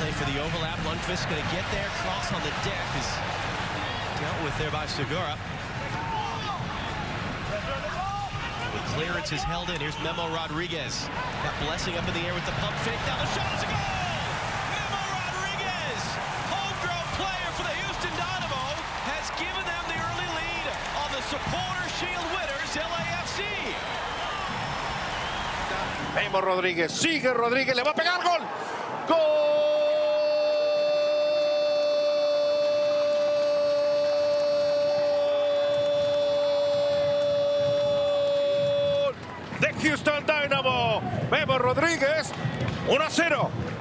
Finally for the overlap, Lundqvist going to get there. Cross on the deck is dealt with there by Segura. The clearance is held in. Here's Memo Rodriguez. Got Blessing up in the air with the pump fake. Down the shot. It's a goal! Memo Rodriguez, homegrown player for the Houston Dynamo, has given them the early lead on the Supporter Shield winners, LAFC. Memo Rodríguez, sigue Rodríguez, le va a pegar, gol. ¡Gol! De Houston Dynamo, Memo Rodríguez, 1-0.